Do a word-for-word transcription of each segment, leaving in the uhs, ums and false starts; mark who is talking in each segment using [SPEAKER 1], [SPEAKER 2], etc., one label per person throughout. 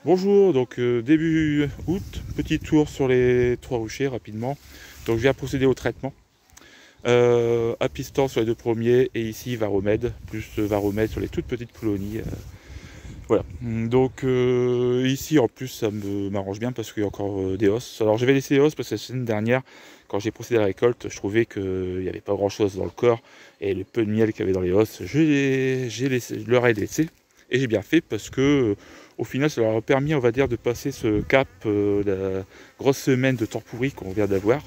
[SPEAKER 1] Bonjour, donc euh, début août, petit tour sur les trois ruchers rapidement. Donc je viens procéder au traitement. Euh, Apistan sur les deux premiers et ici Varomède, plus Varomède sur les toutes petites colonies. Euh, voilà. Donc euh, ici en plus ça me m'arrange bien parce qu'il y a encore euh, des os. Alors j'avais laissé les os parce que la semaine dernière, quand j'ai procédé à la récolte, je trouvais qu'il n'y avait pas grand chose dans le corps et le peu de miel qu'il y avait dans les os, je, j'ai laissé, je leur ai laissé. Et j'ai bien fait parce que au final ça leur a permis, on va dire, de passer ce cap euh, la grosse semaine de temps pourri qu'on vient d'avoir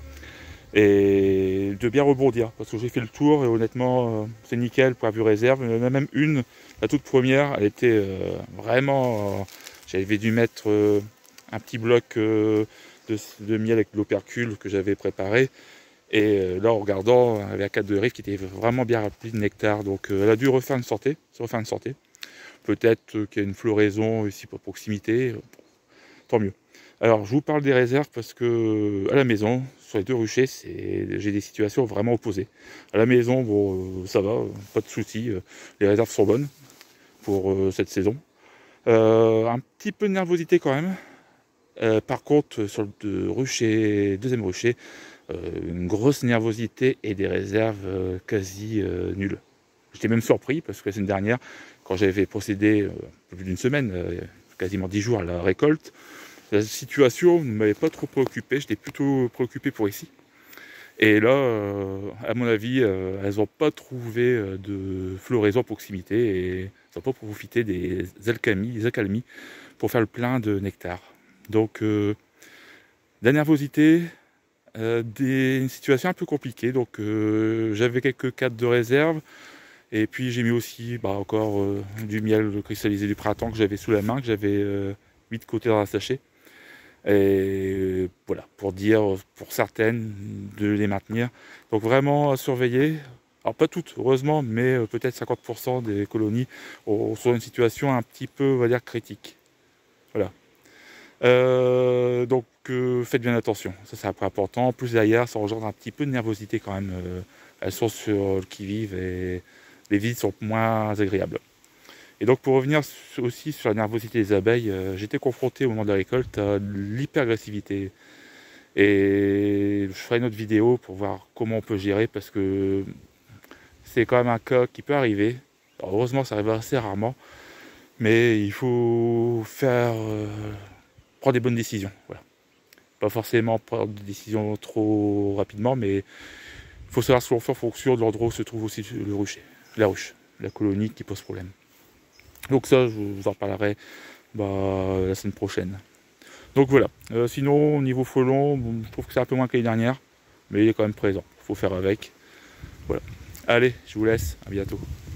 [SPEAKER 1] et de bien rebondir parce que j'ai fait le tour et honnêtement euh, c'est nickel pour la vue réserve. Il y en a même une, la toute première, elle était euh, vraiment euh, j'avais dû mettre euh, un petit bloc euh, de, de miel avec de l'opercule que j'avais préparé. Et euh, là, en regardant, elle avait un cadre de rive qui était vraiment bien rempli de nectar. Donc, euh, elle a dû refaire une santé, se refaire une santé. Peut-être qu'il y a une floraison ici pour proximité, tant mieux. Alors je vous parle des réserves parce que à la maison, sur les deux ruchers, j'ai des situations vraiment opposées. À la maison, bon, euh, ça va, pas de soucis, euh, les réserves sont bonnes pour euh, cette saison. Euh, un petit peu de nervosité quand même. Euh, par contre, sur le rucher, deuxième rucher, euh, une grosse nervosité et des réserves euh, quasi euh, nulles. J'étais même surpris parce que la semaine dernière, quand j'avais procédé euh, un peu plus d'une semaine, euh, quasiment dix jours à la récolte, la situation ne m'avait pas trop préoccupé, j'étais plutôt préoccupé pour ici. Et là, euh, à mon avis, euh, elles n'ont pas trouvé euh, de floraison à proximité et elles n'ont pas profité des alcamies, des accalmies pour faire le plein de nectar. Donc, euh, de la nervosité, euh, des, une situation un peu compliquée. Donc, euh, j'avais quelques cadres de réserve. Et puis j'ai mis aussi bah, encore euh, du miel cristallisé du printemps que j'avais sous la main, que j'avais euh, mis de côté dans un sachet. Et euh, voilà, pour dire, pour certaines, de les maintenir. Donc vraiment à surveiller. Alors pas toutes, heureusement, mais euh, peut-être cinquante pour cent des colonies sont dans une situation un petit peu, on va dire, critique. Voilà. Euh, donc euh, faites bien attention, ça c'est un peu important. En plus derrière, ça engendre un petit peu de nervosité quand même. Euh, elles sont sur le qui-vive et les visites sont moins agréables. Et donc pour revenir aussi sur la nervosité des abeilles, euh, j'étais confronté au moment de la récolte à l'hyperagressivité. Et je ferai une autre vidéo pour voir comment on peut gérer parce que c'est quand même un cas qui peut arriver. Alors heureusement ça arrive assez rarement, mais il faut faire euh, prendre des bonnes décisions. Voilà. Pas forcément prendre des décisions trop rapidement, mais il faut savoir ce qu'on fait en fonction de l'endroit où se trouve aussi le rucher, la ruche, la colonie qui pose problème. Donc ça, je vous en parlerai bah, la semaine prochaine. Donc voilà. Euh, sinon, au niveau frelon, bon, je trouve que c'est un peu moins que l'année dernière, mais il est quand même présent. Il faut faire avec. Voilà. Allez, je vous laisse. À bientôt.